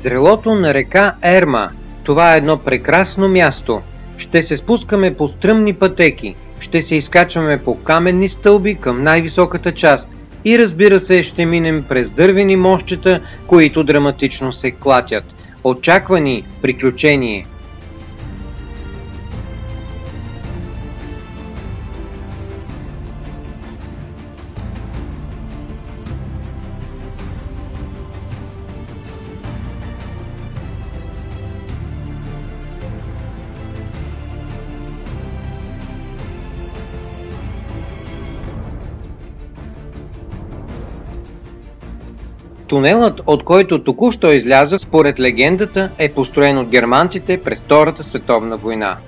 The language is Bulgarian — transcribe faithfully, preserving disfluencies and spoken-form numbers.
Дрелото на река Ерма. Това е едно прекрасно място. Ще се спускаме по стръмни пътеки, ще се изкачваме по каменни стълби към най-високата част и разбира се ще минем през дървени мостчета, които драматично се клатят. Очаква ни приключение! Тунелът, от който току-що излязах, според легендата, е построен от германците през Втората световна война.